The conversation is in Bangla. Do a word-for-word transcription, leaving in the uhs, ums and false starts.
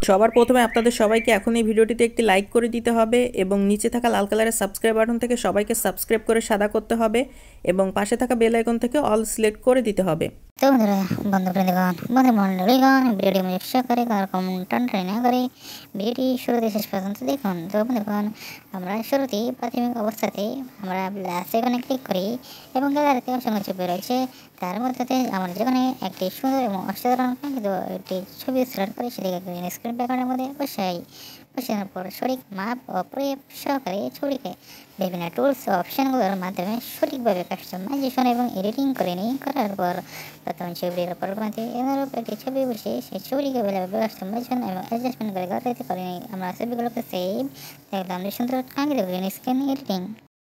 সবার প্রথমে আপনাদের সবাইকে এখন এই ভিডিওটিতে একটি লাইক করে দিতে হবে এবং নিচে থাকা লাল কালারের সাবস্ক্রাইব বাটন থেকে সবাইকে সাবস্ক্রাইব করে সাদা করতে হবে এবং পাশে থাকা বেল আইকন থেকে অল সিলেক্ট করে দিতে হবে। তো বন্ধুরা বন্ধুবৃন্দগণ বন্ধুমণ্ডলীগণ ভিডিওটি মনোযোগ করে কোনো রকম টানাটানি না করে ভিডিওটি শুরু থেকে শেষ পর্যন্ত দেখুন। তো বন্ধুগণ আমরা শুরুতেই প্রাথমিক অবস্থাতেই আমরা প্লাস আইকনে ক্লিক করি এবং গ্যালারিতে অপশন চেপে রয়েছে, তার মধ্যে আমরা যেখানে একটি সুন্দর এবং অসাধারণ কিন্তু একটি ছবি সিলেক্ট করে সেটিকে গ্রিন স্ক্রিন ব্যাকগ্রাউন্ডের মধ্যে বসাই। বসানোর পর সঠিক মাপ ও প্রয়োগ সহকারে ছবিকে বিভিন্ন টুলস ও অপশানগুলোর মাধ্যমে সঠিকভাবে কাস্টমাইজেশন এবং এডিটিং করে নিই। করার পর প্রথম ছবিটির উপর অনুরূপ একটি ছবি বসে সেই ছবিটিকে ভালোভাবে কাস্টমাইজেশন এবং অ্যাডজাস্টমেন্ট করে গ্যালারিতে করে নিই। আমরা ছবিগুলোকে সেভ দেখলাম সুন্দর কাঙ্ক্ষিত গ্রিন স্ক্রিন এডিটিং।